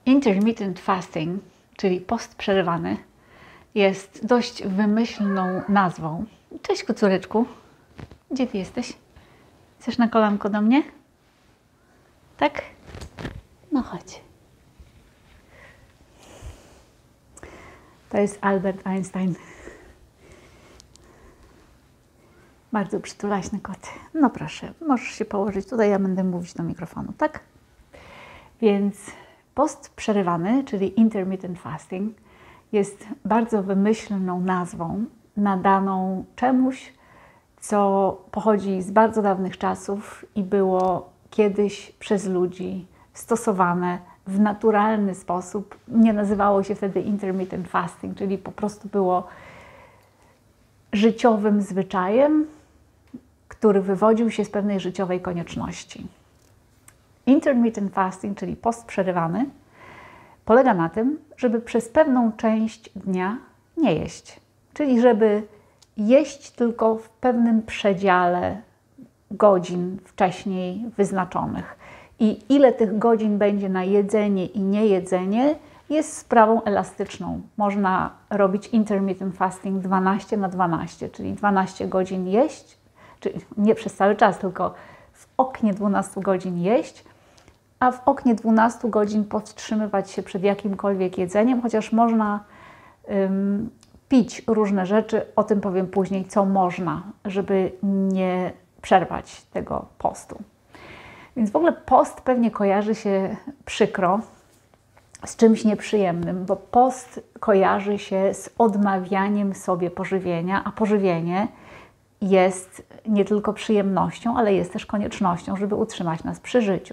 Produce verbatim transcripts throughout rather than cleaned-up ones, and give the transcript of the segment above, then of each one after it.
Intermittent fasting, czyli post przerywany, jest dość wymyślną nazwą. Cześć, kocureczku. Gdzie ty jesteś? Chcesz na kolanko do mnie? Tak? No chodź. To jest Albert Einstein. Bardzo przytulaśny kot. No proszę, możesz się położyć tutaj, ja będę mówić do mikrofonu, tak? Więc post przerywany, czyli intermittent fasting, jest bardzo wymyślną nazwą nadaną czemuś, co pochodzi z bardzo dawnych czasów i było kiedyś przez ludzi stosowane w naturalny sposób. Nie nazywało się wtedy intermittent fasting, czyli po prostu było życiowym zwyczajem, który wywodził się z pewnej życiowej konieczności. Intermittent fasting, czyli post przerywany, polega na tym, żeby przez pewną część dnia nie jeść. Czyli żeby jeść tylko w pewnym przedziale godzin wcześniej wyznaczonych. I ile tych godzin będzie na jedzenie i niejedzenie jest sprawą elastyczną. Można robić intermittent fasting dwanaście na dwanaście, czyli dwanaście godzin jeść, czyli nie przez cały czas, tylko w oknie dwunastu godzin jeść, a w oknie dwunastu godzin powstrzymywać się przed jakimkolwiek jedzeniem, chociaż można um, pić różne rzeczy, o tym powiem później, co można, żeby nie przerwać tego postu. Więc w ogóle post pewnie kojarzy się przykro z czymś nieprzyjemnym, bo post kojarzy się z odmawianiem sobie pożywienia, a pożywienie jest nie tylko przyjemnością, ale jest też koniecznością, żeby utrzymać nas przy życiu.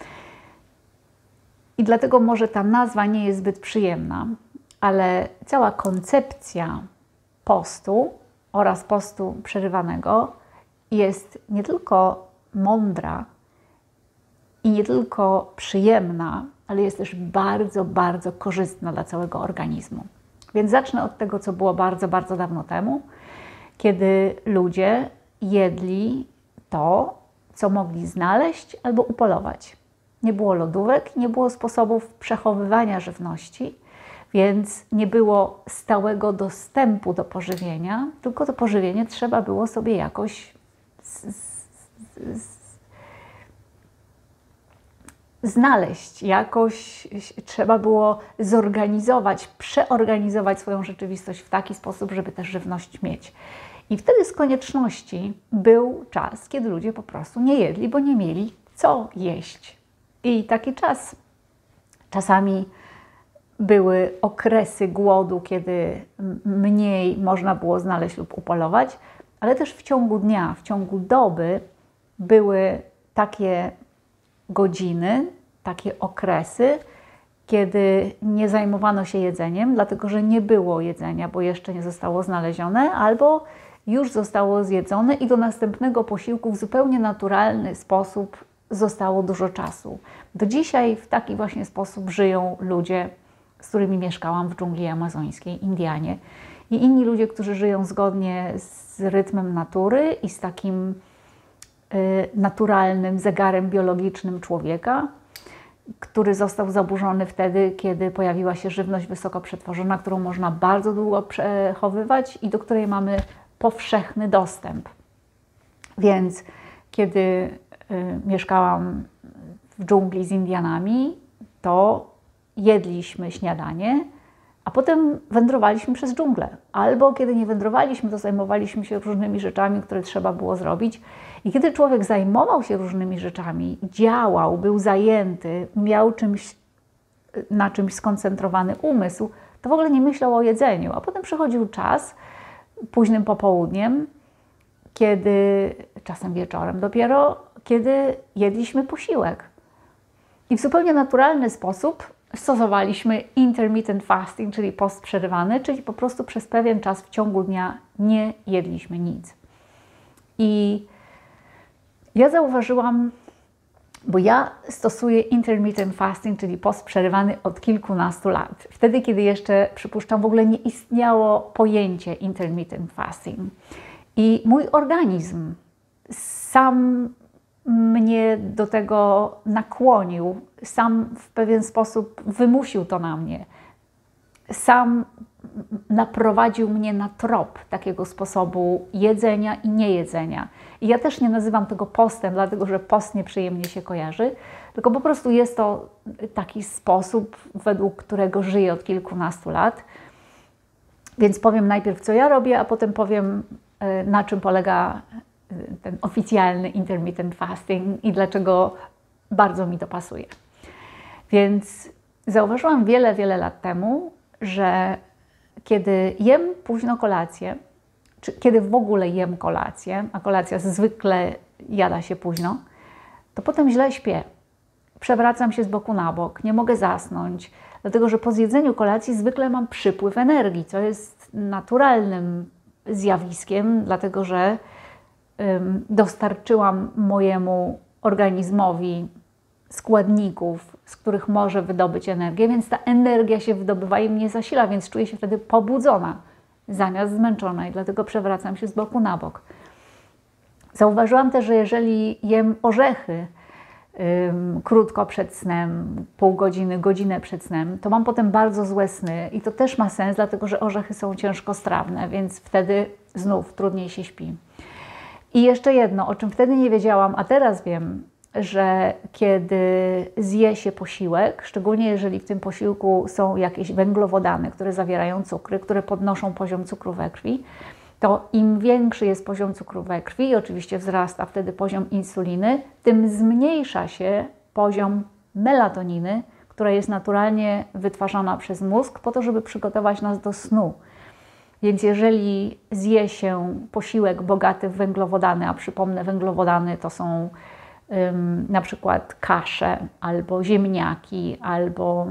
I dlatego może ta nazwa nie jest zbyt przyjemna, ale cała koncepcja postu oraz postu przerywanego jest nie tylko mądra i nie tylko przyjemna, ale jest też bardzo, bardzo korzystna dla całego organizmu. Więc zacznę od tego, co było bardzo, bardzo dawno temu, kiedy ludzie jedli to, co mogli znaleźć albo upolować. Nie było lodówek, nie było sposobów przechowywania żywności, więc nie było stałego dostępu do pożywienia, tylko to pożywienie trzeba było sobie jakoś z, z, z, znaleźć, jakoś trzeba było zorganizować, przeorganizować swoją rzeczywistość w taki sposób, żeby tę żywność mieć. I wtedy z konieczności był czas, kiedy ludzie po prostu nie jedli, bo nie mieli co jeść. I taki czas, czasami były okresy głodu, kiedy mniej można było znaleźć lub upolować, ale też w ciągu dnia, w ciągu doby były takie godziny, takie okresy, kiedy nie zajmowano się jedzeniem, dlatego że nie było jedzenia, bo jeszcze nie zostało znalezione, albo już zostało zjedzone i do następnego posiłku w zupełnie naturalny sposób zostało dużo czasu. Do dzisiaj w taki właśnie sposób żyją ludzie, z którymi mieszkałam w dżungli amazońskiej, Indianie, i inni ludzie, którzy żyją zgodnie z rytmem natury i z takim y, naturalnym zegarem biologicznym człowieka, który został zaburzony wtedy, kiedy pojawiła się żywność wysoko przetworzona, którą można bardzo długo przechowywać i do której mamy powszechny dostęp. Więc kiedy y, mieszkałam w dżungli z Indianami, to jedliśmy śniadanie, a potem wędrowaliśmy przez dżunglę. Albo kiedy nie wędrowaliśmy, to zajmowaliśmy się różnymi rzeczami, które trzeba było zrobić. I kiedy człowiek zajmował się różnymi rzeczami, działał, był zajęty, miał czymś, na czymś skoncentrowany umysł, to w ogóle nie myślał o jedzeniu. A potem przychodził czas, późnym popołudniem, kiedy, czasem wieczorem dopiero, kiedy jedliśmy posiłek. I w zupełnie naturalny sposób stosowaliśmy intermittent fasting, czyli post przerywany, czyli po prostu przez pewien czas w ciągu dnia nie jedliśmy nic. I ja zauważyłam, bo ja stosuję intermittent fasting, czyli post przerywany od kilkunastu lat. Wtedy, kiedy jeszcze, przypuszczam, w ogóle nie istniało pojęcie intermittent fasting. I mój organizm sam mnie do tego nakłonił, sam w pewien sposób wymusił to na mnie. Sam naprowadził mnie na trop takiego sposobu jedzenia i niejedzenia. I ja też nie nazywam tego postem, dlatego że post nieprzyjemnie się kojarzy, tylko po prostu jest to taki sposób, według którego żyję od kilkunastu lat. Więc powiem najpierw, co ja robię, a potem powiem, na czym polega ten oficjalny intermittent fasting i dlaczego bardzo mi to pasuje. Więc zauważyłam wiele, wiele lat temu, że kiedy jem późno kolację, czy kiedy w ogóle jem kolację, a kolacja zwykle jada się późno, to potem źle śpię. Przewracam się z boku na bok, nie mogę zasnąć, dlatego że po zjedzeniu kolacji zwykle mam przypływ energii, co jest naturalnym zjawiskiem, dlatego że ym, dostarczyłam mojemu organizmowi składników, z których może wydobyć energię, więc ta energia się wydobywa i mnie zasila, więc czuję się wtedy pobudzona zamiast zmęczona i dlatego przewracam się z boku na bok. Zauważyłam też, że jeżeli jem orzechy ym, krótko przed snem, pół godziny, godzinę przed snem, to mam potem bardzo złe sny i to też ma sens, dlatego że orzechy są ciężkostrawne, więc wtedy znów trudniej się śpi. I jeszcze jedno, o czym wtedy nie wiedziałam, a teraz wiem, że kiedy zje się posiłek, szczególnie jeżeli w tym posiłku są jakieś węglowodany, które zawierają cukry, które podnoszą poziom cukru we krwi, to im większy jest poziom cukru we krwi i oczywiście wzrasta wtedy poziom insuliny, tym zmniejsza się poziom melatoniny, która jest naturalnie wytwarzana przez mózg po to, żeby przygotować nas do snu. Więc jeżeli zje się posiłek bogaty w węglowodany, a przypomnę, węglowodany to są ym, na przykład kasze, albo ziemniaki, albo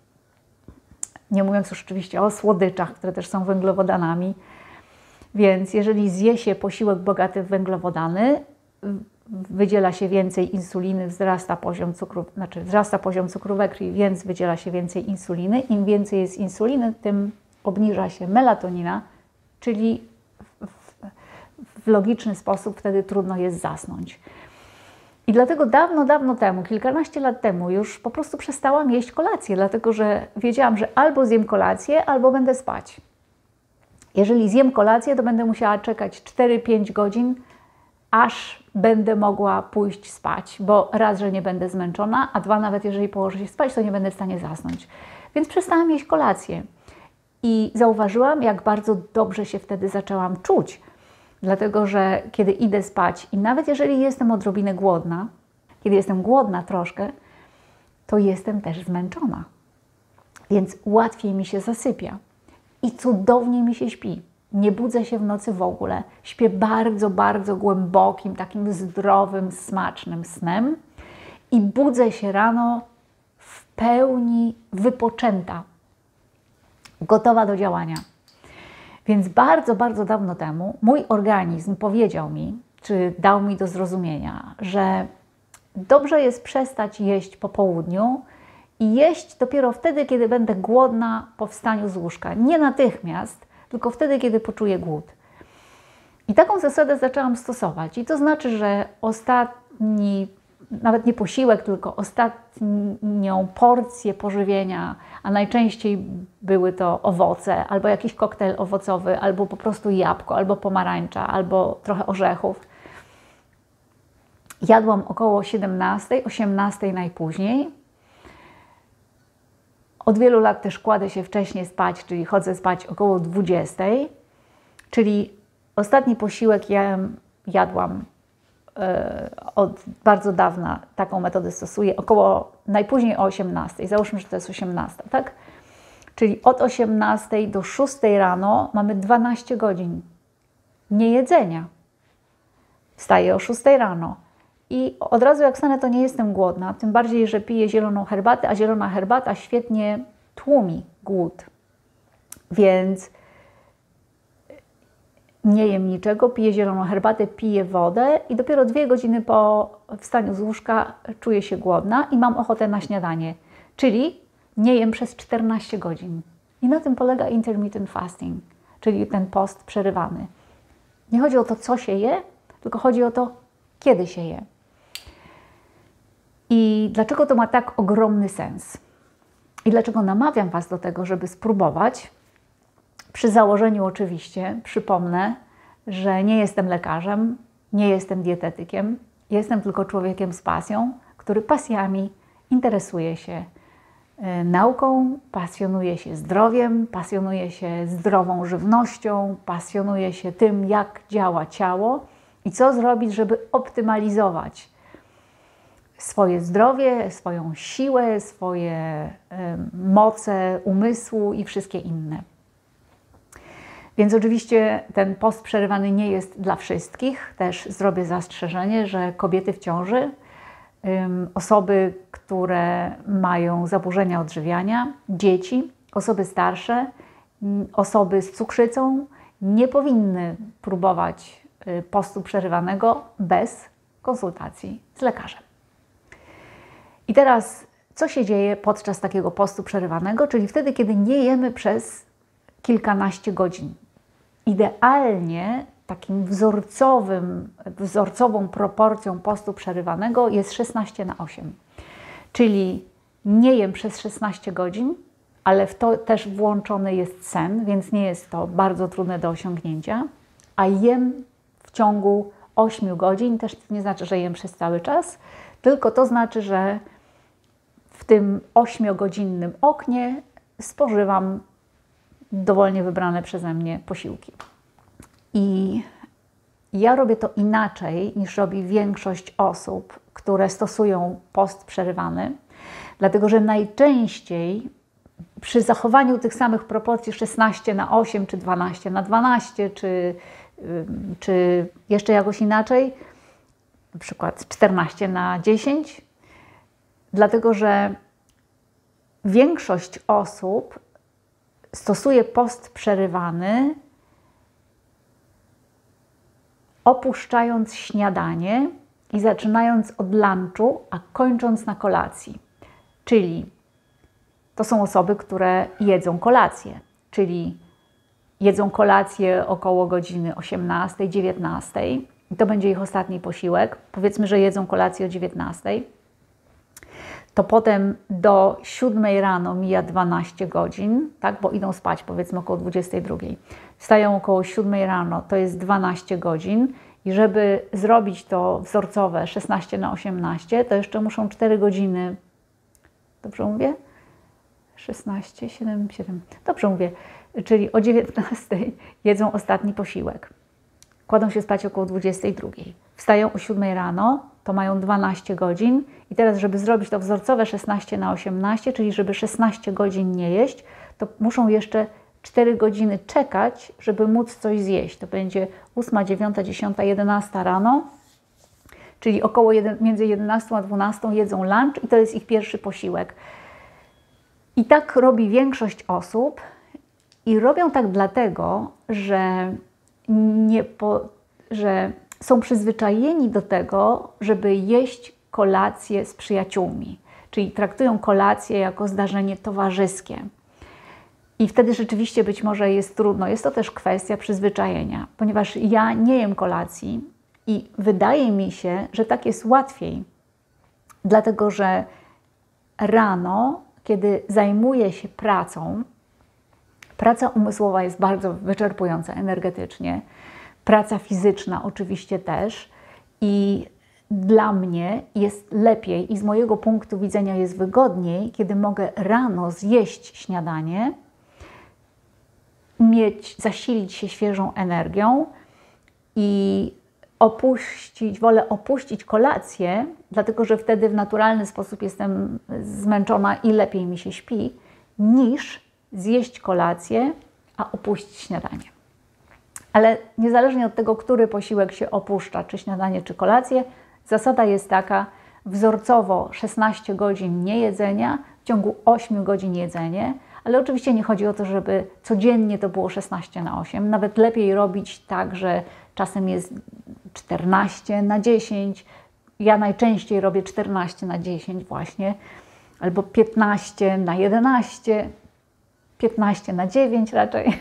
nie mówiąc już oczywiście o słodyczach, które też są węglowodanami. Więc jeżeli zje się posiłek bogaty w węglowodany, wydziela się więcej insuliny, wzrasta poziom cukru, znaczy wzrasta poziom cukru we krwi, więc wydziela się więcej insuliny. Im więcej jest insuliny, tym obniża się melatonina, czyli w, w, w logiczny sposób wtedy trudno jest zasnąć. I dlatego dawno, dawno temu, kilkanaście lat temu już po prostu przestałam jeść kolację, dlatego że wiedziałam, że albo zjem kolację, albo będę spać. Jeżeli zjem kolację, to będę musiała czekać cztery pięć godzin, aż będę mogła pójść spać, bo raz, że nie będę zmęczona, a dwa, nawet jeżeli położę się spać, to nie będę w stanie zasnąć. Więc przestałam jeść kolację. I zauważyłam, jak bardzo dobrze się wtedy zaczęłam czuć. Dlatego, że kiedy idę spać i nawet jeżeli jestem odrobinę głodna, kiedy jestem głodna troszkę, to jestem też zmęczona. Więc łatwiej mi się zasypia i cudownie mi się śpi. Nie budzę się w nocy w ogóle. Śpię bardzo, bardzo głębokim, takim zdrowym, smacznym snem i budzę się rano w pełni wypoczęta, gotowa do działania. Więc bardzo, bardzo dawno temu mój organizm powiedział mi, czy dał mi do zrozumienia, że dobrze jest przestać jeść po południu i jeść dopiero wtedy, kiedy będę głodna po wstaniu z łóżka. Nie natychmiast, tylko wtedy, kiedy poczuję głód. I taką zasadę zaczęłam stosować. I to znaczy, że ostatni, nawet nie posiłek, tylko ostatnią porcję pożywienia, a najczęściej były to owoce, albo jakiś koktajl owocowy, albo po prostu jabłko, albo pomarańcza, albo trochę orzechów. Jadłam około siedemnastej, osiemnastej najpóźniej. Od wielu lat też kładę się wcześniej spać, czyli chodzę spać około dwudziestej, czyli ostatni posiłek ja jadłam e, od bardzo dawna, taką metodę stosuję, około najpóźniej o osiemnastej, załóżmy, że to jest osiemnasta, tak? Czyli od osiemnastej do szóstej rano mamy dwanaście godzin niejedzenia. Wstaję o szóstej rano. I od razu jak wstanę, to nie jestem głodna, tym bardziej, że piję zieloną herbatę, a zielona herbata świetnie tłumi głód. Więc nie jem niczego, piję zieloną herbatę, piję wodę i dopiero dwie godziny po wstaniu z łóżka czuję się głodna i mam ochotę na śniadanie. Czyli nie jem przez czternaście godzin. I na tym polega intermittent fasting, czyli ten post przerywany. Nie chodzi o to, co się je, tylko chodzi o to, kiedy się je. I dlaczego to ma tak ogromny sens? I dlaczego namawiam Was do tego, żeby spróbować? Przy założeniu oczywiście, przypomnę, że nie jestem lekarzem, nie jestem dietetykiem, jestem tylko człowiekiem z pasją, który pasjami interesuje się nauką, pasjonuje się zdrowiem, pasjonuje się zdrową żywnością, pasjonuje się tym, jak działa ciało i co zrobić, żeby optymalizować swoje zdrowie, swoją siłę, swoje y, moce umysłu i wszystkie inne. Więc oczywiście ten post przerywany nie jest dla wszystkich. Też zrobię zastrzeżenie, że kobiety w ciąży, osoby, które mają zaburzenia odżywiania, dzieci, osoby starsze, osoby z cukrzycą nie powinny próbować postu przerywanego bez konsultacji z lekarzem. I teraz, co się dzieje podczas takiego postu przerywanego, czyli wtedy, kiedy nie jemy przez kilkanaście godzin. Idealnie takim wzorcowym, wzorcową proporcją postu przerywanego jest szesnaście na osiem. Czyli nie jem przez szesnaście godzin, ale w to też włączony jest sen, więc nie jest to bardzo trudne do osiągnięcia, a jem w ciągu ośmiu godzin, też nie znaczy, że jem przez cały czas, tylko to znaczy, że w tym ośmiogodzinnym oknie spożywam dowolnie wybrane przeze mnie posiłki. I ja robię to inaczej niż robi większość osób, które stosują post przerywany, dlatego że najczęściej przy zachowaniu tych samych proporcji szesnaście na osiem, czy dwanaście na dwanaście, czy, czy jeszcze jakoś inaczej, na przykład czternaście na dziesięć, dlatego że większość osób stosuje post przerywany, opuszczając śniadanie i zaczynając od lunchu, a kończąc na kolacji. Czyli to są osoby, które jedzą kolację, czyli jedzą kolację około godziny osiemnastej, dziewiętnastej i to będzie ich ostatni posiłek. Powiedzmy, że jedzą kolację o dziewiętnastej. To potem do siódmej rano mija dwanaście godzin, tak, bo idą spać powiedzmy około dwudziestej drugiej. Wstają około siódmej rano, to jest dwanaście godzin i żeby zrobić to wzorcowe szesnaście na osiemnaście, to jeszcze muszą cztery godziny, dobrze mówię? szesnaście, siedem, siedem, dobrze mówię, czyli o dziewiętnastej jedzą ostatni posiłek. Kładą się spać około dwudziestej drugiej. Wstają o siódmej rano, to mają dwanaście godzin i teraz, żeby zrobić to wzorcowe szesnaście na osiemnaście, czyli żeby szesnaście godzin nie jeść, to muszą jeszcze cztery godziny czekać, żeby móc coś zjeść. To będzie ósma, dziewiąta, dziesiąta, jedenasta rano, czyli około jeden, między jedenastą a dwunastą jedzą lunch i to jest ich pierwszy posiłek. I tak robi większość osób i robią tak dlatego, że, nie po, że są przyzwyczajeni do tego, żeby jeść kolację z przyjaciółmi, czyli traktują kolację jako zdarzenie towarzyskie. I wtedy rzeczywiście być może jest trudno. Jest to też kwestia przyzwyczajenia, ponieważ ja nie jem kolacji i wydaje mi się, że tak jest łatwiej, dlatego że rano, kiedy zajmuję się pracą, praca umysłowa jest bardzo wyczerpująca energetycznie, praca fizyczna oczywiście też i dla mnie jest lepiej i z mojego punktu widzenia jest wygodniej, kiedy mogę rano zjeść śniadanie, mieć, zasilić się świeżą energią i opuścić, wolę opuścić kolację, dlatego że wtedy w naturalny sposób jestem zmęczona i lepiej mi się śpi, niż zjeść kolację, a opuścić śniadanie. Ale niezależnie od tego, który posiłek się opuszcza, czy śniadanie, czy kolację, zasada jest taka, wzorcowo szesnaście godzin niejedzenia, w ciągu ośmiu godzin jedzenie, ale oczywiście nie chodzi o to, żeby codziennie to było szesnaście na osiem. Nawet lepiej robić tak, że czasem jest czternaście na dziesięć. Ja najczęściej robię czternaście na dziesięć właśnie, albo piętnaście na jedenaście, piętnaście na dziewięć raczej,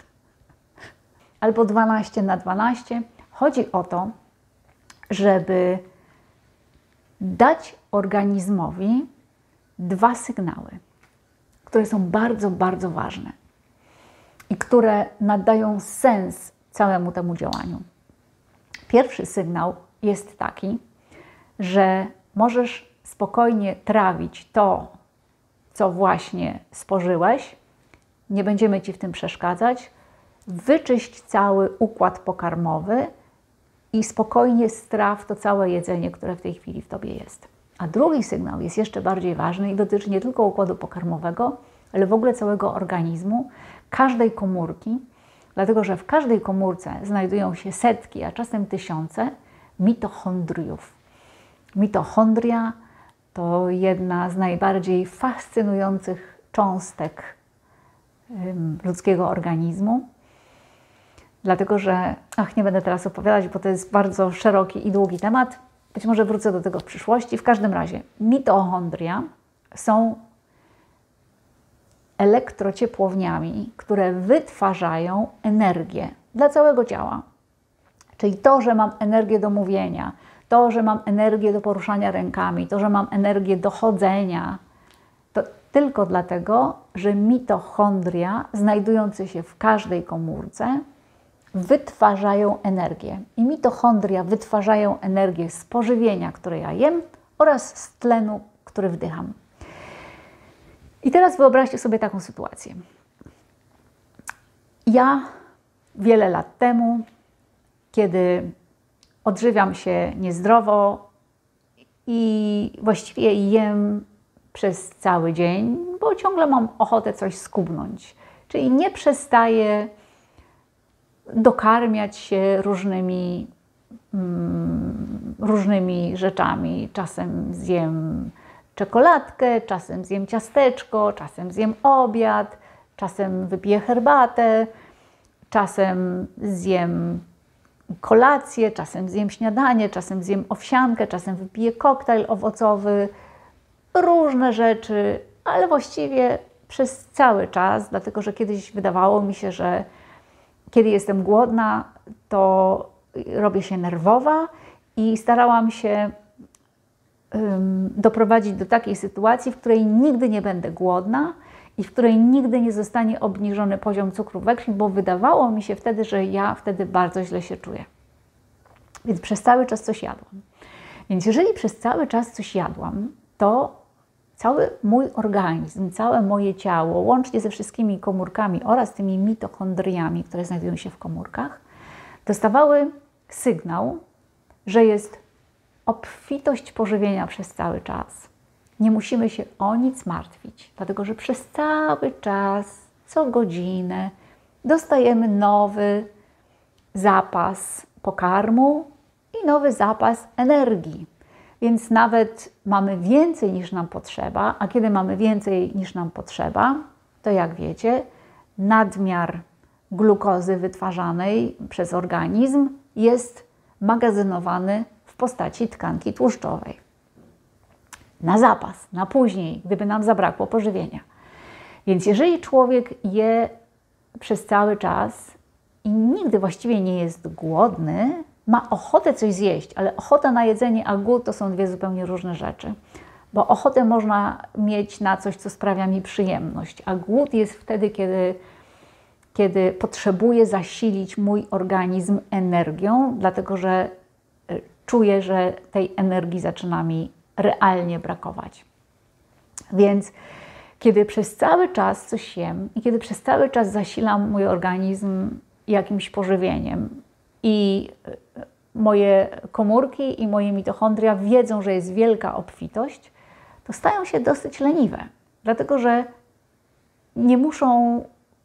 albo dwanaście na dwanaście. Chodzi o to, żeby dać organizmowi dwa sygnały, które są bardzo, bardzo ważne i które nadają sens całemu temu działaniu. Pierwszy sygnał jest taki, że możesz spokojnie trawić to, co właśnie spożyłeś, nie będziemy Ci w tym przeszkadzać, wyczyść cały układ pokarmowy i spokojnie straw to całe jedzenie, które w tej chwili w Tobie jest. A drugi sygnał jest jeszcze bardziej ważny i dotyczy nie tylko układu pokarmowego, ale w ogóle całego organizmu, każdej komórki, dlatego że w każdej komórce znajdują się setki, a czasem tysiące mitochondriów. Mitochondria to jedna z najbardziej fascynujących cząstek ludzkiego organizmu, dlatego że, ach, nie będę teraz opowiadać, bo to jest bardzo szeroki i długi temat, być może wrócę do tego w przyszłości. W każdym razie mitochondria są elektrociepłowniami, które wytwarzają energię dla całego ciała. Czyli to, że mam energię do mówienia, to, że mam energię do poruszania rękami, to, że mam energię do chodzenia, to tylko dlatego, że mitochondria znajdujące się w każdej komórce wytwarzają energię. I mitochondria wytwarzają energię z pożywienia, które ja jem, oraz z tlenu, który wdycham. I teraz wyobraźcie sobie taką sytuację. Ja wiele lat temu, kiedy odżywiam się niezdrowo i właściwie jem przez cały dzień, bo ciągle mam ochotę coś skubnąć. Czyli nie przestaję dokarmiać się różnymi, mm, różnymi rzeczami. Czasem zjem czekoladkę, czasem zjem ciasteczko, czasem zjem obiad, czasem wypiję herbatę, czasem zjem kolację, czasem zjem śniadanie, czasem zjem owsiankę, czasem wypiję koktajl owocowy, różne rzeczy, ale właściwie przez cały czas, dlatego że kiedyś wydawało mi się, że kiedy jestem głodna, to robię się nerwowa i starałam się um, doprowadzić do takiej sytuacji, w której nigdy nie będę głodna i w której nigdy nie zostanie obniżony poziom cukru we krwi, bo wydawało mi się wtedy, że ja wtedy bardzo źle się czuję. Więc przez cały czas coś jadłam. Więc jeżeli przez cały czas coś jadłam, to cały mój organizm, całe moje ciało, łącznie ze wszystkimi komórkami oraz tymi mitochondriami, które znajdują się w komórkach, dostawały sygnał, że jest obfitość pożywienia przez cały czas. Nie musimy się o nic martwić, dlatego że przez cały czas, co godzinę dostajemy nowy zapas pokarmu i nowy zapas energii. Więc nawet mamy więcej niż nam potrzeba, a kiedy mamy więcej niż nam potrzeba, to jak wiecie, nadmiar glukozy wytwarzanej przez organizm jest magazynowany w postaci tkanki tłuszczowej. Na zapas, na później, gdyby nam zabrakło pożywienia. Więc jeżeli człowiek je przez cały czas i nigdy właściwie nie jest głodny, ma ochotę coś zjeść, ale ochota na jedzenie, a głód to są dwie zupełnie różne rzeczy. Bo ochotę można mieć na coś, co sprawia mi przyjemność, a głód jest wtedy, kiedy, kiedy potrzebuję zasilić mój organizm energią, dlatego że czuję, że tej energii zaczyna mi realnie brakować. Więc kiedy przez cały czas coś jem i kiedy przez cały czas zasilam mój organizm jakimś pożywieniem i moje komórki i moje mitochondria wiedzą, że jest wielka obfitość, to stają się dosyć leniwe, dlatego że nie muszą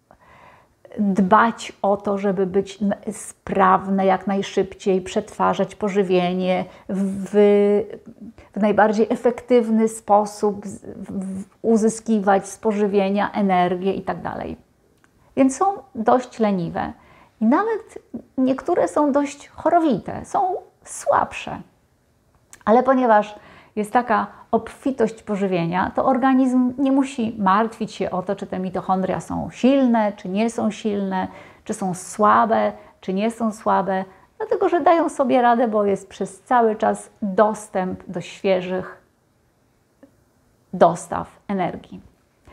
dbać o to, żeby być sprawne jak najszybciej, przetwarzać pożywienie w, w najbardziej efektywny sposób, w, uzyskiwać z pożywienia energię i tak dalej. Więc są dość leniwe. I nawet niektóre są dość chorowite, są słabsze. Ale ponieważ jest taka obfitość pożywienia, to organizm nie musi martwić się o to, czy te mitochondria są silne, czy nie są silne, czy są słabe, czy nie są słabe. Dlatego, że dają sobie radę, bo jest przez cały czas dostęp do świeżych dostaw energii.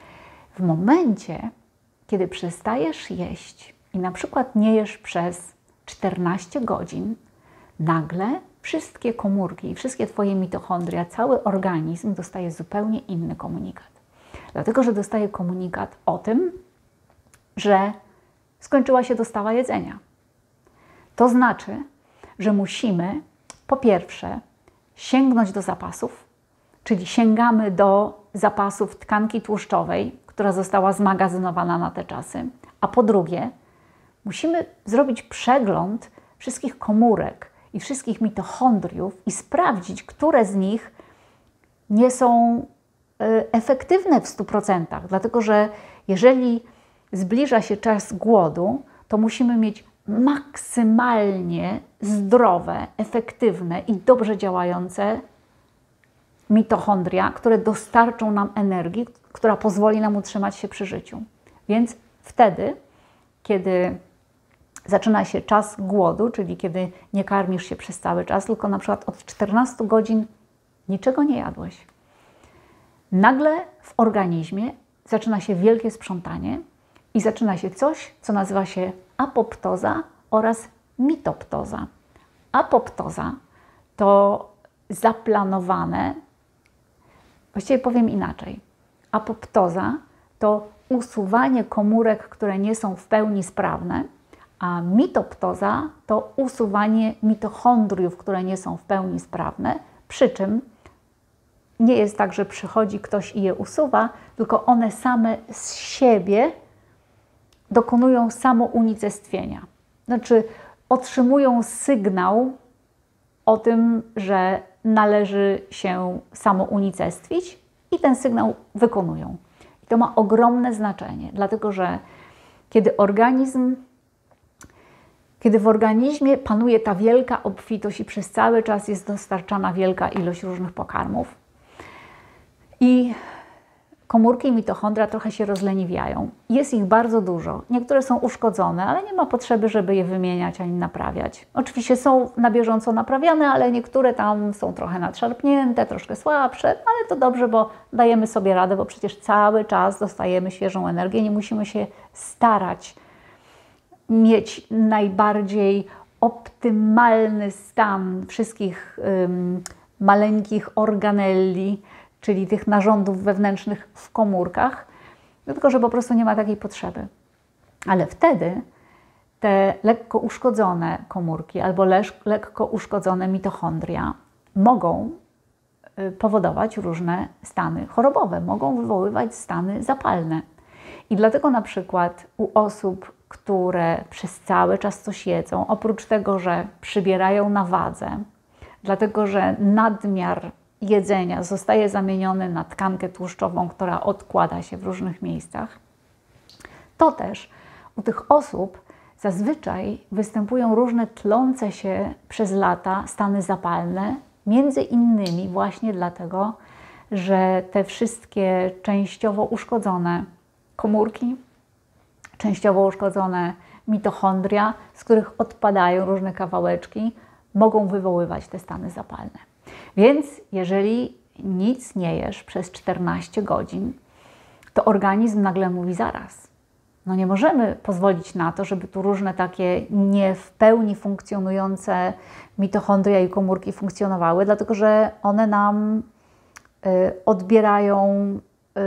W momencie, kiedy przestajesz jeść i na przykład nie jesz przez czternaście godzin, nagle wszystkie komórki i wszystkie Twoje mitochondria, cały organizm dostaje zupełnie inny komunikat. Dlatego, że dostaje komunikat o tym, że skończyła się dostawa jedzenia. To znaczy, że musimy po pierwsze sięgnąć do zapasów, czyli sięgamy do zapasów tkanki tłuszczowej, która została zmagazynowana na te czasy, a po drugie musimy zrobić przegląd wszystkich komórek i wszystkich mitochondriów i sprawdzić, które z nich nie są efektywne w stu procentach, dlatego że jeżeli zbliża się czas głodu, to musimy mieć maksymalnie zdrowe, efektywne i dobrze działające mitochondria, które dostarczą nam energii, która pozwoli nam utrzymać się przy życiu. Więc wtedy, kiedy zaczyna się czas głodu, czyli kiedy nie karmisz się przez cały czas, tylko na przykład od czternastu godzin niczego nie jadłeś, nagle w organizmie zaczyna się wielkie sprzątanie i zaczyna się coś, co nazywa się apoptoza oraz mitoptoza. Apoptoza to zaplanowane, właściwie powiem inaczej, apoptoza to usuwanie komórek, które nie są w pełni sprawne, a mitoptoza to usuwanie mitochondriów, które nie są w pełni sprawne, przy czym nie jest tak, że przychodzi ktoś i je usuwa, tylko one same z siebie dokonują samounicestwienia. Znaczy otrzymują sygnał o tym, że należy się samounicestwić i ten sygnał wykonują. I to ma ogromne znaczenie, dlatego że kiedy organizm, kiedy w organizmie panuje ta wielka obfitość i przez cały czas jest dostarczana wielka ilość różnych pokarmów i komórki i mitochondria trochę się rozleniwiają. Jest ich bardzo dużo. Niektóre są uszkodzone, ale nie ma potrzeby, żeby je wymieniać ani naprawiać. Oczywiście są na bieżąco naprawiane, ale niektóre tam są trochę nadszarpnięte, troszkę słabsze, ale to dobrze, bo dajemy sobie radę, bo przecież cały czas dostajemy świeżą energię. Nie musimy się starać mieć najbardziej optymalny stan wszystkich ym, maleńkich organelli, czyli tych narządów wewnętrznych w komórkach, tylko że po prostu nie ma takiej potrzeby. Ale wtedy te lekko uszkodzone komórki albo lekko uszkodzone mitochondria mogą powodować różne stany chorobowe, mogą wywoływać stany zapalne. I dlatego na przykład u osób, które przez cały czas coś jedzą, oprócz tego, że przybierają na wadze, dlatego że nadmiar jedzenia zostaje zamieniony na tkankę tłuszczową, która odkłada się w różnych miejscach, to też u tych osób zazwyczaj występują różne tlące się przez lata stany zapalne, między innymi właśnie dlatego, że te wszystkie częściowo uszkodzone komórki, częściowo uszkodzone mitochondria, z których odpadają różne kawałeczki, mogą wywoływać te stany zapalne. Więc jeżeli nic nie jesz przez czternaście godzin, to organizm nagle mówi zaraz. No nie możemy pozwolić na to, żeby tu różne takie nie w pełni funkcjonujące mitochondria i komórki funkcjonowały, dlatego że one nam y, odbierają, y,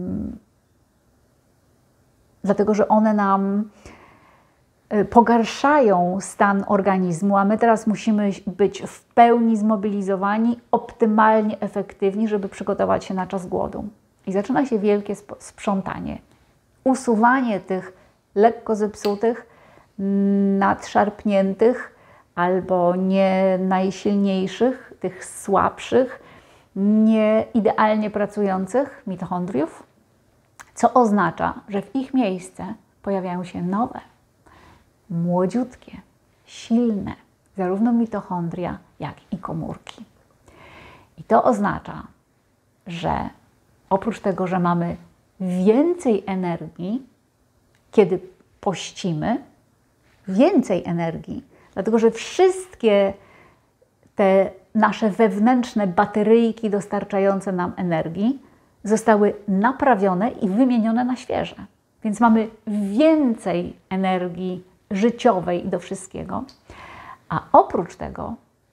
dlatego że one nam pogarszają stan organizmu, a my teraz musimy być w pełni zmobilizowani, optymalnie efektywni, żeby przygotować się na czas głodu. I zaczyna się wielkie sprzątanie. Usuwanie tych lekko zepsutych, nadszarpniętych albo nie najsilniejszych, tych słabszych, nie idealnie pracujących mitochondriów, co oznacza, że w ich miejsce pojawiają się nowe, młodziutkie, silne, zarówno mitochondria, jak i komórki. I to oznacza, że oprócz tego, że mamy więcej energii, kiedy pościmy, więcej energii, Dlatego, że wszystkie te nasze wewnętrzne bateryjki dostarczające nam energii zostały naprawione i wymienione na świeże. Więc mamy więcej energii życiowej do wszystkiego. A oprócz tego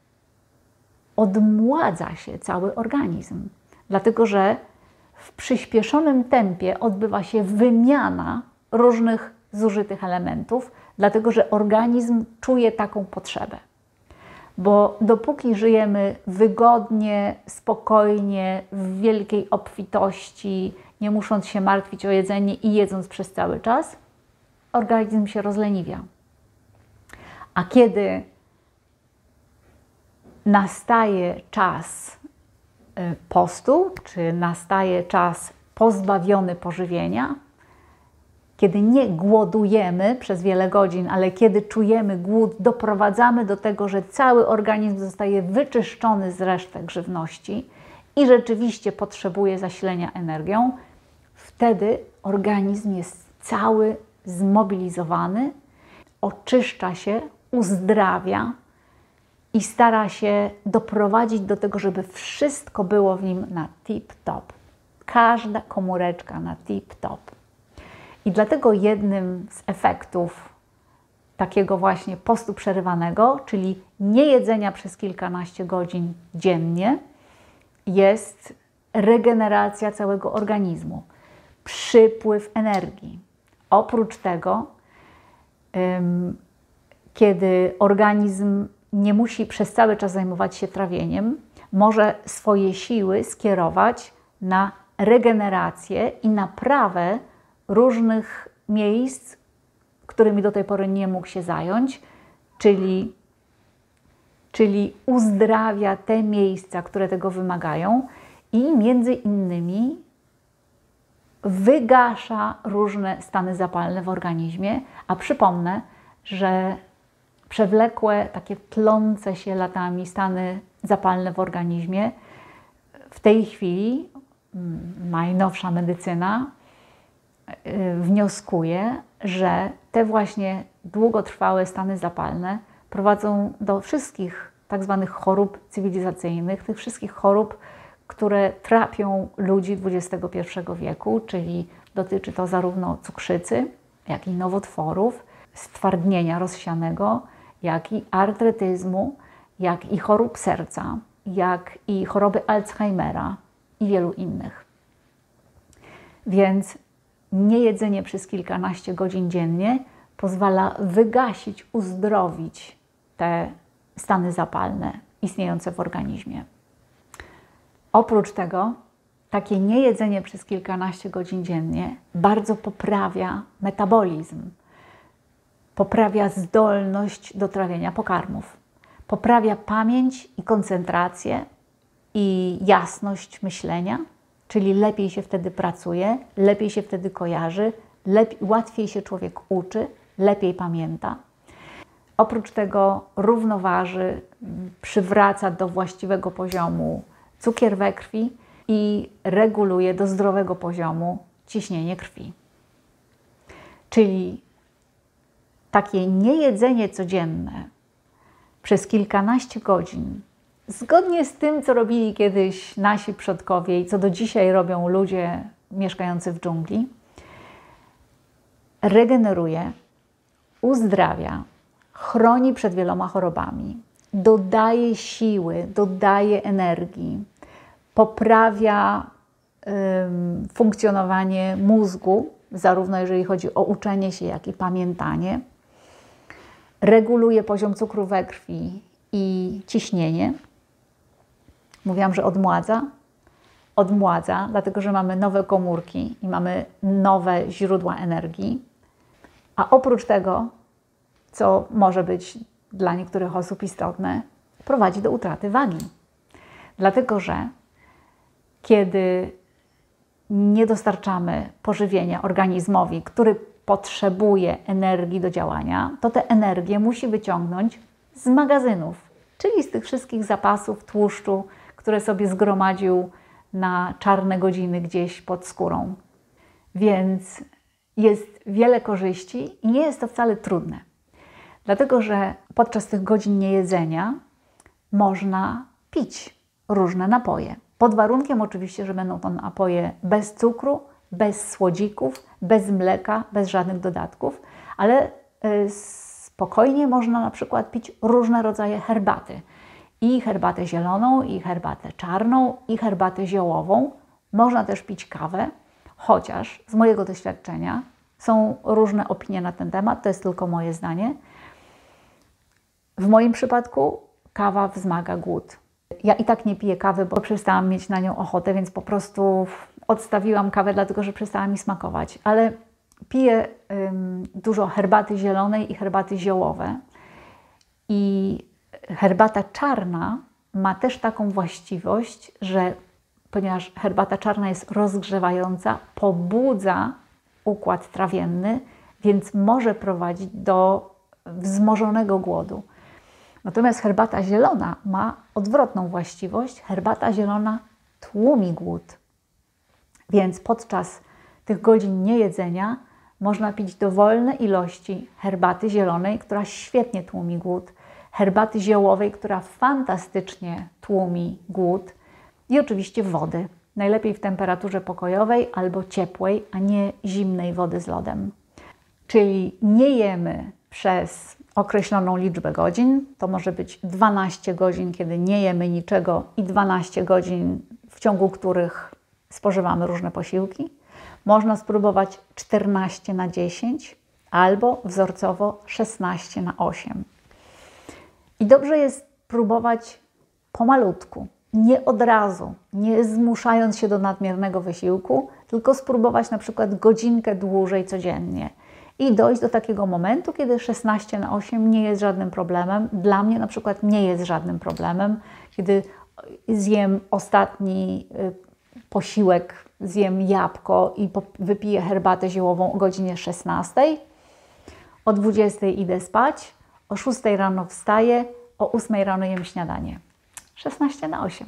odmładza się cały organizm. Dlatego, że w przyspieszonym tempie odbywa się wymiana różnych zużytych elementów, dlatego że organizm czuje taką potrzebę. Bo dopóki żyjemy wygodnie, spokojnie, w wielkiej obfitości, nie musząc się martwić o jedzenie i jedząc przez cały czas, organizm się rozleniwia. A kiedy nastaje czas postu, czy nastaje czas pozbawiony pożywienia, kiedy nie głodujemy przez wiele godzin, ale kiedy czujemy głód, doprowadzamy do tego, że cały organizm zostaje wyczyszczony z resztek żywności i rzeczywiście potrzebuje zasilenia energią, wtedy organizm jest cały zmobilizowany, oczyszcza się, uzdrawia i stara się doprowadzić do tego, żeby wszystko było w nim na tip-top. Każda komóreczka na tip-top. I dlatego jednym z efektów takiego właśnie postu przerywanego, czyli niejedzenia przez kilkanaście godzin dziennie, jest regeneracja całego organizmu, przypływ energii. Oprócz tego, ym, kiedy organizm nie musi przez cały czas zajmować się trawieniem, może swoje siły skierować na regenerację i naprawę różnych miejsc, którymi do tej pory nie mógł się zająć, czyli, czyli uzdrawia te miejsca, które tego wymagają i między innymi wygasza różne stany zapalne w organizmie, a przypomnę, że przewlekłe, takie tlące się latami stany zapalne w organizmie w tej chwili najnowsza medycyna wnioskuje, że te właśnie długotrwałe stany zapalne prowadzą do wszystkich tak zwanych chorób cywilizacyjnych, tych wszystkich chorób, które trapią ludzi dwudziestego pierwszego wieku, czyli dotyczy to zarówno cukrzycy, jak i nowotworów, stwardnienia rozsianego, jak i artretyzmu, jak i chorób serca, jak i choroby Alzheimera i wielu innych. Więc niejedzenie przez kilkanaście godzin dziennie pozwala wygasić, uzdrowić te stany zapalne istniejące w organizmie. Oprócz tego, takie niejedzenie przez kilkanaście godzin dziennie bardzo poprawia metabolizm, poprawia zdolność do trawienia pokarmów, poprawia pamięć i koncentrację i jasność myślenia, czyli lepiej się wtedy pracuje, lepiej się wtedy kojarzy, lepiej, łatwiej się człowiek uczy, lepiej pamięta. Oprócz tego równoważy, przywraca do właściwego poziomu cukier we krwi i reguluje do zdrowego poziomu ciśnienie krwi. Czyli takie niejedzenie codzienne przez kilkanaście godzin, zgodnie z tym, co robili kiedyś nasi przodkowie i co do dzisiaj robią ludzie mieszkający w dżungli, regeneruje, uzdrawia, chroni przed wieloma chorobami, dodaje siły, dodaje energii, poprawia ym, funkcjonowanie mózgu, zarówno jeżeli chodzi o uczenie się, jak i pamiętanie, reguluje poziom cukru we krwi i ciśnienie. Mówiłam, że odmładza. Odmładza, dlatego że mamy nowe komórki i mamy nowe źródła energii. A oprócz tego, co może być dla niektórych osób istotne, prowadzi do utraty wagi. Dlatego że kiedy nie dostarczamy pożywienia organizmowi, który potrzebuje energii do działania, to tę energię musi wyciągnąć z magazynów, czyli z tych wszystkich zapasów tłuszczu, które sobie zgromadził na czarne godziny gdzieś pod skórą. Więc jest wiele korzyści i nie jest to wcale trudne. Dlatego, że podczas tych godzin niejedzenia można pić różne napoje. Pod warunkiem oczywiście, że będą to napoje bez cukru, bez słodzików, bez mleka, bez żadnych dodatków, ale spokojnie można na przykład pić różne rodzaje herbaty. I herbatę zieloną, i herbatę czarną, i herbatę ziołową. Można też pić kawę, chociaż z mojego doświadczenia są różne opinie na ten temat, to jest tylko moje zdanie. W moim przypadku kawa wzmaga głód. Ja i tak nie piję kawy, bo przestałam mieć na nią ochotę, więc po prostu odstawiłam kawę, dlatego że przestała mi smakować. Ale piję ym, dużo herbaty zielonej i herbaty ziołowe. I herbata czarna ma też taką właściwość, że ponieważ herbata czarna jest rozgrzewająca, pobudza układ trawienny, więc może prowadzić do wzmożonego głodu. Natomiast herbata zielona ma odwrotną właściwość. Herbata zielona tłumi głód. Więc podczas tych godzin niejedzenia można pić dowolne ilości herbaty zielonej, która świetnie tłumi głód, herbaty ziołowej, która fantastycznie tłumi głód i oczywiście wody. Najlepiej w temperaturze pokojowej albo ciepłej, a nie zimnej wody z lodem. Czyli nie jemy przez określoną liczbę godzin. To może być dwanaście godzin, kiedy nie jemy niczego i dwanaście godzin, w ciągu których spożywamy różne posiłki. Można spróbować czternaście na dziesięć albo wzorcowo szesnaście na osiem. I dobrze jest próbować pomalutku, nie od razu, nie zmuszając się do nadmiernego wysiłku, tylko spróbować na przykład godzinkę dłużej codziennie i dojść do takiego momentu, kiedy szesnaście na osiem nie jest żadnym problemem. Dla mnie na przykład nie jest żadnym problemem, kiedy zjem ostatni posiłek, zjem jabłko i wypiję herbatę ziołową o godzinie szesnastej, o dwudziestej idę spać, o szóstej rano wstaję, o ósmej rano jem śniadanie. szesnaście na osiem.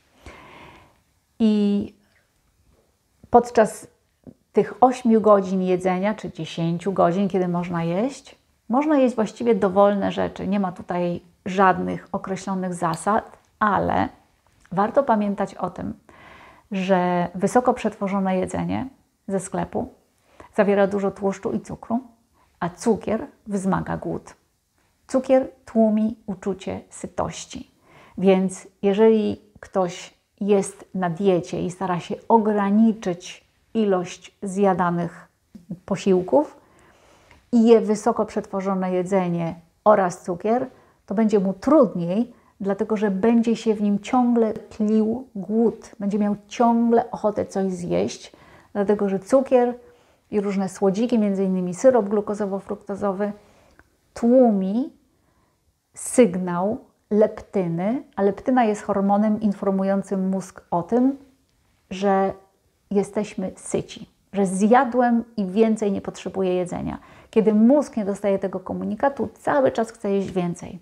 I podczas tych ośmiu godzin jedzenia, czy dziesięciu godzin, kiedy można jeść, można jeść właściwie dowolne rzeczy. Nie ma tutaj żadnych określonych zasad, ale warto pamiętać o tym, że wysoko przetworzone jedzenie ze sklepu zawiera dużo tłuszczu i cukru, a cukier wzmaga głód. Cukier tłumi uczucie sytości. Więc jeżeli ktoś jest na diecie i stara się ograniczyć ilość zjadanych posiłków i je wysoko przetworzone jedzenie oraz cukier, to będzie mu trudniej, dlatego że będzie się w nim ciągle tlił głód. Będzie miał ciągle ochotę coś zjeść, dlatego że cukier i różne słodziki, między innymi syrop glukozowo-fruktozowy, tłumi sygnał leptyny, a leptyna jest hormonem informującym mózg o tym, że jesteśmy syci, że zjadłem i więcej nie potrzebuję jedzenia. Kiedy mózg nie dostaje tego komunikatu, cały czas chce jeść więcej.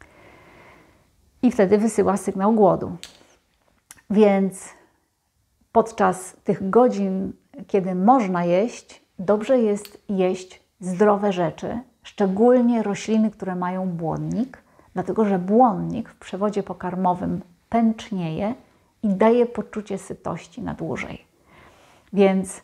I wtedy wysyła sygnał głodu. Więc podczas tych godzin, kiedy można jeść, dobrze jest jeść zdrowe rzeczy, szczególnie rośliny, które mają błonnik, dlatego że błonnik w przewodzie pokarmowym pęcznieje i daje poczucie sytości na dłużej. Więc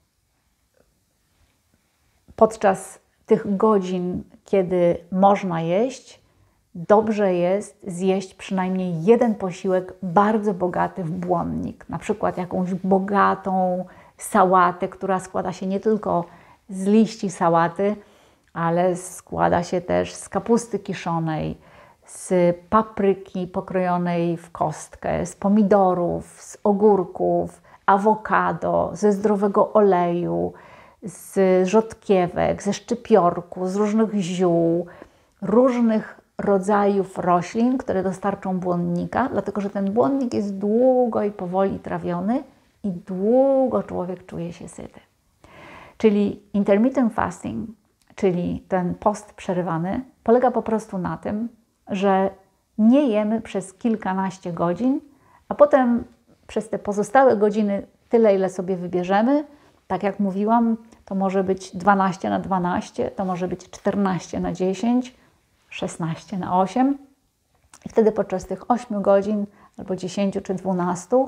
podczas tych godzin, kiedy można jeść, dobrze jest zjeść przynajmniej jeden posiłek bardzo bogaty w błonnik. Na przykład jakąś bogatą sałatę, która składa się nie tylko z liści sałaty, ale składa się też z kapusty kiszonej, z papryki pokrojonej w kostkę, z pomidorów, z ogórków, awokado, ze zdrowego oleju, z rzodkiewek, ze szczypiorku, z różnych ziół, różnych rodzajów roślin, które dostarczą błonnika, dlatego że ten błonnik jest długo i powoli trawiony i długo człowiek czuje się syty. Czyli intermittent fasting, czyli ten post przerywany, polega po prostu na tym, że nie jemy przez kilkanaście godzin, a potem przez te pozostałe godziny tyle, ile sobie wybierzemy. Tak jak mówiłam, to może być dwanaście na dwanaście, to może być czternaście na dziesięć, szesnaście na osiem. I wtedy podczas tych ośmiu godzin albo dziesięciu czy dwunastu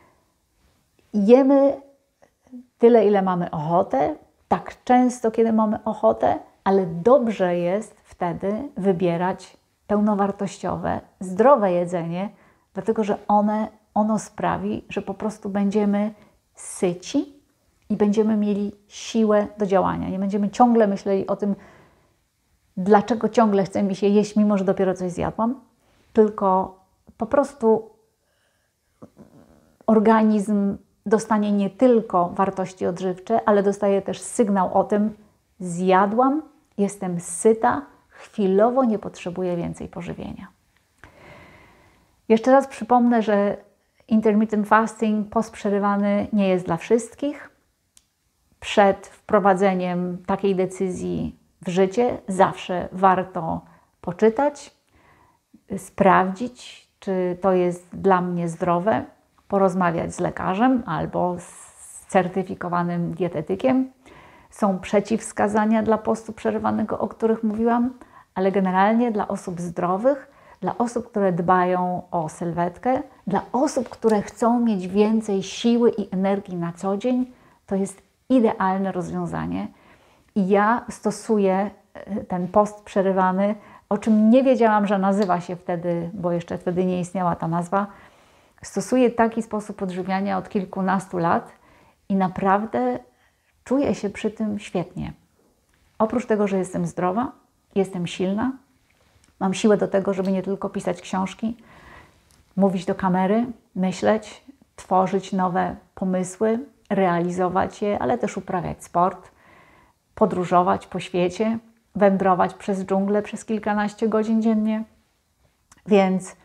jemy tyle, ile mamy ochotę, tak często, kiedy mamy ochotę, ale dobrze jest wtedy wybierać pełnowartościowe, zdrowe jedzenie, dlatego że one, ono sprawi, że po prostu będziemy syci i będziemy mieli siłę do działania. Nie będziemy ciągle myśleli o tym, dlaczego ciągle chce mi się jeść, mimo że dopiero coś zjadłam, tylko po prostu organizm dostanie nie tylko wartości odżywcze, ale dostaje też sygnał o tym, zjadłam, jestem syta, chwilowo nie potrzebuję więcej pożywienia. Jeszcze raz przypomnę, że intermittent fasting, post przerywany, nie jest dla wszystkich. Przed wprowadzeniem takiej decyzji w życie zawsze warto poczytać, sprawdzić, czy to jest dla mnie zdrowe, porozmawiać z lekarzem albo z certyfikowanym dietetykiem. Są przeciwwskazania dla postu przerywanego, o których mówiłam, ale generalnie dla osób zdrowych, dla osób, które dbają o sylwetkę, dla osób, które chcą mieć więcej siły i energii na co dzień, to jest idealne rozwiązanie. I ja stosuję ten post przerywany, o czym nie wiedziałam, że nazywa się wtedy, bo jeszcze wtedy nie istniała ta nazwa. Stosuję taki sposób odżywiania od kilkunastu lat i naprawdę czuję się przy tym świetnie. Oprócz tego, że jestem zdrowa, jestem silna, mam siłę do tego, żeby nie tylko pisać książki, mówić do kamery, myśleć, tworzyć nowe pomysły, realizować je, ale też uprawiać sport, podróżować po świecie, wędrować przez dżunglę przez kilkanaście godzin dziennie. Więc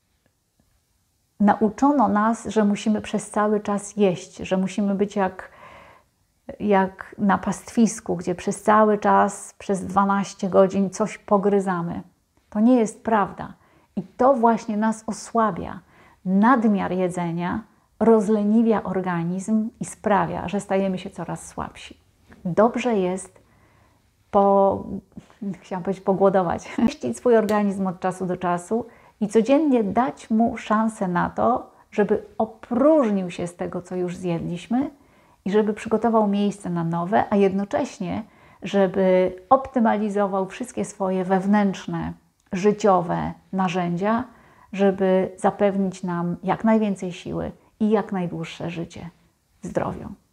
nauczono nas, że musimy przez cały czas jeść, że musimy być jak, jak na pastwisku, gdzie przez cały czas, przez dwanaście godzin coś pogryzamy. To nie jest prawda. I to właśnie nas osłabia. Nadmiar jedzenia rozleniwia organizm i sprawia, że stajemy się coraz słabsi. Dobrze jest po, chciałam powiedzieć, pogłodować, czyścić swój organizm od czasu do czasu i codziennie dać mu szansę na to, żeby opróżnił się z tego, co już zjedliśmy i żeby przygotował miejsce na nowe, a jednocześnie, żeby optymalizował wszystkie swoje wewnętrzne, życiowe narzędzia, żeby zapewnić nam jak najwięcej siły i jak najdłuższe życie w zdrowiu.